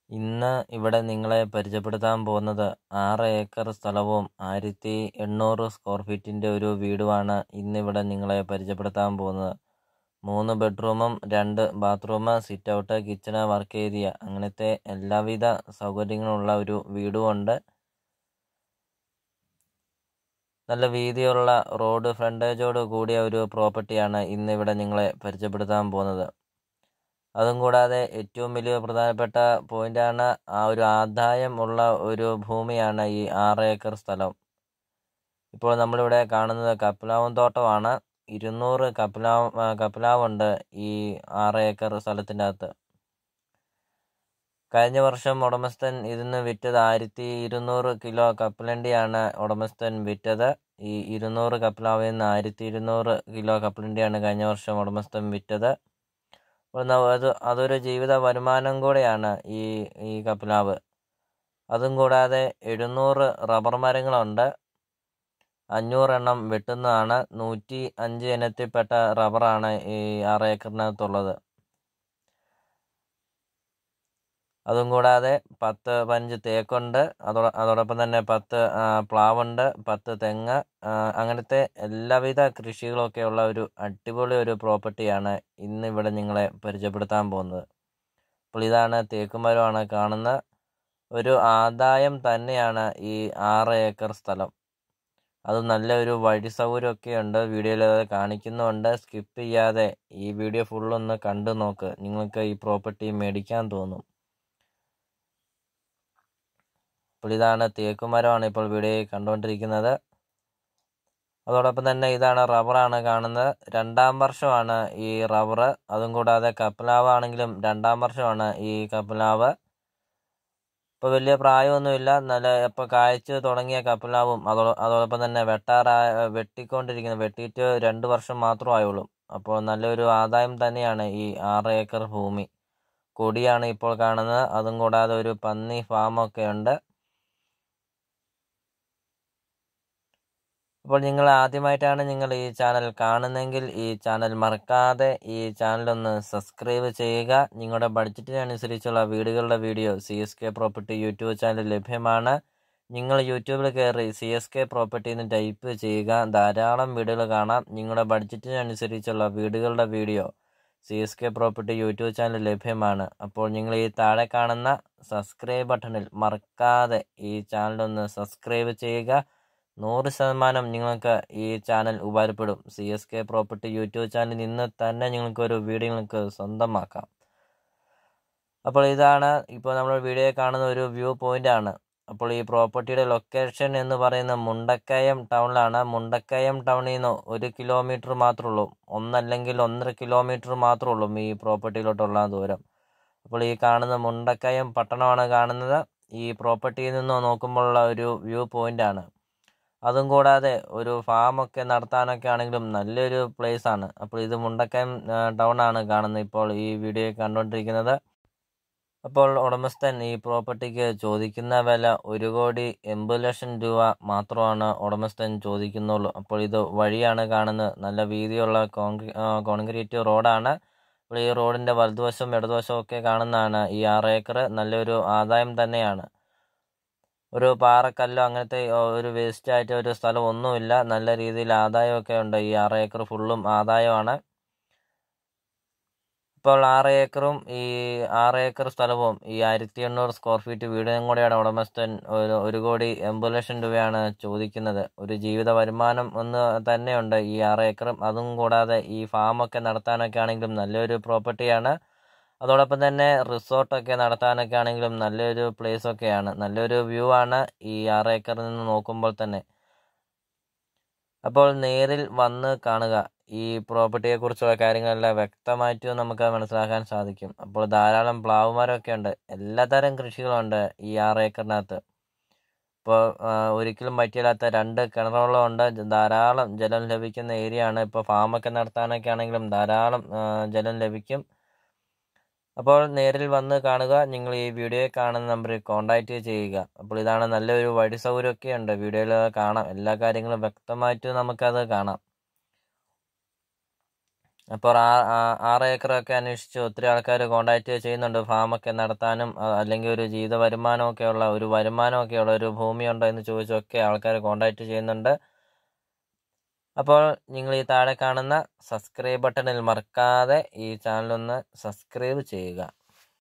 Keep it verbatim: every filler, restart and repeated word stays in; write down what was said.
ഇന്ന് ഇവിടെ നിങ്ങളെ പരിചയപ്പെടുത്താൻ പോകുന്നത് ആറ് ഏക്കർ സ്ഥലവും ആയിരത്തി എണ്ണൂറ് സ്ക്വയർ ഫീറ്റിൻ്റെ ഒരു വീടുമാണ് ഇന്നിവിടെ നിങ്ങളെ പരിചയപ്പെടുത്താൻ പോകുന്നത്. മൂന്ന് ബെഡ്റൂമും രണ്ട് bathroom, sit out, kitchen, work area അങ്ങനത്തെ എല്ലാവിധ സൗകര്യങ്ങളുള്ള ഒരു വീടുമുണ്ട്. നല്ല വീതിയുള്ള റോഡ് ഫ്രണ്ടേജോട് കൂടിയ ഒരു പ്രോപ്പർട്ടിയാണ് ഇന്നിവിടെ നിങ്ങളെ പരിചയപ്പെടുത്താൻ പോകുന്നത്. അതും കൂടാതെ ഏറ്റവും വലിയ പ്രധാനപ്പെട്ട പോയിന്റാണ് ആ ഒരു ആദായം ഉള്ള ഒരു ഭൂമിയാണ് ഈ ആറ് ഏക്കർ സ്ഥലം. ഇപ്പോൾ നമ്മളിവിടെ കാണുന്നത് കപ്ലാവും തോട്ടമാണ്. ഇരുന്നൂറ് കപ്ലാവ് കപ്ലാവുണ്ട് ഈ ആറ് ഏക്കർ സ്ഥലത്തിൻ്റെ അകത്ത്. കഴിഞ്ഞ വർഷം ഉടമസ്ഥൻ ഇതിന് വിറ്റത് ആയിരത്തി ഇരുന്നൂറ് കിലോ കപ്പലണ്ടിയാണ് ഉടമസ്ഥൻ വിറ്റത്. ഈ ഇരുന്നൂറ് കപ്ലാവിൽ നിന്ന് ആയിരത്തി ഇരുന്നൂറ് കിലോ കപ്പലണ്ടിയാണ് കഴിഞ്ഞ വർഷം ഉടമസ്ഥൻ വിറ്റത്. അത് അതൊരു ജീവിത വരുമാനം കൂടെയാണ് ഈ ഈ കപ്ലാവ്. അതും കൂടാതെ എഴുന്നൂറ് റബ്ബർ മരങ്ങളുണ്ട്. അഞ്ഞൂറെണ്ണം വെട്ടുന്നതാണ്. നൂറ്റി അഞ്ച് ഇനത്തിൽപ്പെട്ട റബ്ബറാണ് ഈ ആറ് ഏക്കറിനകത്തുള്ളത്. അതും കൂടാതെ പത്ത് പതിനഞ്ച് തേക്കുണ്ട്. അതോ അതോടൊപ്പം തന്നെ പത്ത് പ്ലാവുണ്ട്, പത്ത് തെങ്ങ്, അങ്ങനത്തെ എല്ലാവിധ കൃഷികളൊക്കെയുള്ള ഒരു അടിപൊളി ഒരു പ്രോപ്പർട്ടിയാണ് ഇന്ന് ഇവിടെ നിങ്ങളെ പരിചയപ്പെടുത്താൻ പോകുന്നത്. അപ്പോൾ ഇതാണ് തേക്കുമരമാണ് കാണുന്ന ഒരു ആദായം തന്നെയാണ് ഈ ആറ് ഏക്കർ സ്ഥലം. അത് നല്ലൊരു വഴി സൗകര്യമൊക്കെ ഉണ്ട്. വീഡിയോയിൽ അത് കാണിക്കുന്നുണ്ട്. സ്കിപ്പ് ചെയ്യാതെ ഈ വീഡിയോ ഫുള്ളൊന്ന് കണ്ടു നോക്ക്. നിങ്ങൾക്ക് ഈ പ്രോപ്പർട്ടി മേടിക്കാൻ തോന്നും. അപ്പോൾ ഇതാണ് തേക്കുമരമാണ് ഇപ്പോൾ വീഡിയോ കണ്ടുകൊണ്ടിരിക്കുന്നത്. അതോടൊപ്പം തന്നെ ഇതാണ് റബ്ബറാണ് കാണുന്നത്. രണ്ടാം വർഷമാണ് ഈ റബ്ബർ. അതും കൂടാതെ കപ്ലാവ് ആണെങ്കിലും രണ്ടാം വർഷമാണ് ഈ കപ്ലാവ്. ഇപ്പോൾ വലിയ പ്രായമൊന്നുമില്ല. നല്ല ഇപ്പോൾ കായ്ച്ച് തുടങ്ങിയ കപ്ലാവും അതോ അതോടൊപ്പം തന്നെ വെട്ടാറായ വെട്ടിക്കൊണ്ടിരിക്കുന്നത് വെട്ടിയിട്ട് രണ്ട് വർഷം മാത്രമായുള്ളൂ. അപ്പോൾ നല്ലൊരു ആദായം തന്നെയാണ് ഈ ആറ് ഏക്കർ ഭൂമി. കൊടിയാണ് ഇപ്പോൾ കാണുന്നത്. അതും കൂടാതെ ഒരു പന്നി ഫാമൊക്കെ ഉണ്ട്. അപ്പോൾ നിങ്ങൾ ആദ്യമായിട്ടാണ് നിങ്ങൾ ഈ ചാനൽ കാണുന്നതെങ്കിൽ ഈ ചാനൽ മറക്കാതെ ഈ ചാനലൊന്ന് സബ്സ്ക്രൈബ് ചെയ്യുക. നിങ്ങളുടെ ബഡ്ജറ്റിനനുസരിച്ചുള്ള വീടുകളുടെ video C S K property YouTube channel ലഭ്യമാണ്. നിങ്ങൾ യൂട്യൂബിൽ കയറി സി എസ് കെ പ്രോപ്പർട്ടി എന്ന് ടൈപ്പ് ചെയ്യുക. ധാരാളം വീടുകൾ കാണാം. നിങ്ങളുടെ ബഡ്ജറ്റിനനുസരിച്ചുള്ള വീടുകളുടെ video C S K property YouTube channel ലഭ്യമാണ്. അപ്പോൾ നിങ്ങൾ ഈ താഴെ കാണുന്ന സബ്സ്ക്രൈബ് ബട്ടണിൽ മറക്കാതെ ഈ ചാനലൊന്ന് സബ്സ്ക്രൈബ് ചെയ്യുക. നൂറ് ശതമാനം നിങ്ങൾക്ക് ഈ ചാനൽ ഉപകാരപ്പെടും. C S K property YouTube ചാനലിൽ നിന്ന് തന്നെ നിങ്ങൾക്കൊരു വീഡിയോ നിങ്ങൾക്ക് സ്വന്തമാക്കാം. അപ്പോൾ ഇതാണ് ഇപ്പോൾ നമ്മൾ വീഡിയോ കാണുന്ന ഒരു വ്യൂ പോയിന്റ് ആണ്. അപ്പോൾ ഈ പ്രോപ്പർട്ടിയുടെ ലൊക്കേഷൻ എന്ന് പറയുന്നത് മുണ്ടക്കയം ടൗണിലാണ്. മുണ്ടക്കയം ടൗണിൽ നിന്ന് ഒരു കിലോമീറ്റർ മാത്രമേ ഉള്ളൂ. ഒന്നല്ലെങ്കിൽ ഒന്നര കിലോമീറ്റർ മാത്രമേ ഉള്ളൂ ഈ പ്രോപ്പർട്ടിയിലോട്ടുള്ള ദൂരം. അപ്പോൾ ഈ കാണുന്ന മുണ്ടക്കയം പട്ടണമാണ് കാണുന്നത്. ഈ പ്രോപ്പർട്ടിയിൽ നിന്ന് നോക്കുമ്പോഴുള്ള ഒരു വ്യൂ പോയിന്റ് ആണ്. അതും കൂടാതെ ഒരു ഫാമൊക്കെ നടത്താനൊക്കെ ആണെങ്കിലും നല്ലൊരു പ്ലേസ് ആണ്. അപ്പോൾ ഇത് മുണ്ടക്കയം ടൗൺ ആണ് കാണുന്നത് ഇപ്പോൾ ഈ വീഡിയോ കണ്ടുകൊണ്ടിരിക്കുന്നത്. അപ്പോൾ ഉടമസ്ഥൻ ഈ പ്രോപ്പർട്ടിക്ക് ചോദിക്കുന്ന വില ഒരു കോടി എൺപത് ലക്ഷം രൂപ മാത്രമാണ് ഉടമസ്ഥൻ ചോദിക്കുന്നുള്ളൂ. അപ്പോൾ ഇത് വഴിയാണ് കാണുന്നത്. നല്ല വീതിയുള്ള കോൺക്രീ കോൺക്രീറ്റ് റോഡാണ്. അപ്പോൾ ഈ റോഡിൻ്റെ വലതുവശവും ഇടതുവശവും ഒക്കെ കാണുന്നതാണ് ഈ ആറ് ഏക്കർ. നല്ലൊരു ആദായം തന്നെയാണ്. ഒരു പാറക്കല്ലോ അങ്ങനത്തെ ഒരു വേസ്റ്റ് ആയിട്ട് ഒരു സ്ഥലം ഒന്നുമില്ല. നല്ല രീതിയിൽ ആദായമൊക്കെ ഉണ്ട്. ഈ ആറ് ഏക്കർ ഫുള്ളും ആദായമാണ്. ഇപ്പോൾ ആറ് ഏക്കറും ഈ ആറ് ഏക്കർ സ്ഥലവും ഈ ആയിരത്തി എണ്ണൂറ് സ്ക്വയർ ഫീറ്റ് വീടും കൂടെയാണ് ഉടമസ്ഥൻ ഒരു ഒരു കോടി എൺപത് ലക്ഷം രൂപയാണ് ചോദിക്കുന്നത്. ഒരു ജീവിത വരുമാനം ഒന്ന് തന്നെയുണ്ട് ഈ ആറ് ഏക്കറും. അതും കൂടാതെ ഈ ഫാമൊക്കെ നടത്താനൊക്കെ ആണെങ്കിലും നല്ലൊരു പ്രോപ്പർട്ടിയാണ്. അതോടൊപ്പം തന്നെ റിസോർട്ടൊക്കെ നടത്താനൊക്കെ ആണെങ്കിലും നല്ലൊരു പ്ലേസ് ഒക്കെയാണ്. നല്ലൊരു വ്യൂ ആണ് ഈ ആറ് ഏക്കറിൽ നിന്ന് നോക്കുമ്പോൾ തന്നെ. അപ്പോൾ നേരിൽ വന്ന് കാണുക. ഈ പ്രോപ്പർട്ടിയെക്കുറിച്ചുള്ള കാര്യങ്ങളെല്ലാം വ്യക്തമായിട്ട് നമുക്ക് മനസ്സിലാക്കാൻ സാധിക്കും. അപ്പോൾ ധാരാളം പ്ലാവുമരമൊക്കെ ഉണ്ട്. എല്ലാത്തരം കൃഷികളുണ്ട് ഈ ആറ് ഏക്കറിനകത്ത്. ഇപ്പോൾ ഒരിക്കലും പറ്റില്ലാത്ത രണ്ട് കിണറുകളുണ്ട്. ധാരാളം ജലം ലഭിക്കുന്ന ഏരിയ ആണ്. ഇപ്പോൾ ഫാമൊക്കെ നടത്താനൊക്കെ ആണെങ്കിലും ധാരാളം ജലം ലഭിക്കും. അപ്പോൾ നേരിൽ വന്ന് കാണുക. നിങ്ങൾ ഈ വീഡിയോയിൽ കാണുന്ന നമ്പറിൽ കോൺടാക്റ്റ് ചെയ്യുക. അപ്പോൾ ഇതാണ് നല്ലൊരു വഴി സൗകര്യമൊക്കെ ഉണ്ട്. വീഡിയോയിൽ കാണാം. എല്ലാ കാര്യങ്ങളും വ്യക്തമായിട്ട് നമുക്കത് കാണാം. അപ്പോൾ ആ ആ- ആറ് ഏക്കറൊക്കെ അന്വേഷിച്ച് ഒത്തിരി ആൾക്കാർ കോണ്ടാക്ട് ചെയ്യുന്നുണ്ട്. ഫാമൊക്കെ നടത്താനും അ, അല്ലെങ്കിൽ ഒരു ജീവിത വരുമാനമൊക്കെ ഉള്ള ഒരു വരുമാനമൊക്കെ ഉള്ള ഒരു ഭൂമിയുണ്ടോ എന്ന് ചോദിച്ചൊക്കെ ആൾക്കാർ കോണ്ടാക്ട് ചെയ്യുന്നുണ്ട്. അപ്പോൾ നിങ്ങൾ ഈ താഴെ കാണുന്ന സബ്സ്ക്രൈബ് ബട്ടണിൽ മറക്കാതെ ഈ ചാനലൊന്ന് സബ്സ്ക്രൈബ് ചെയ്യുക.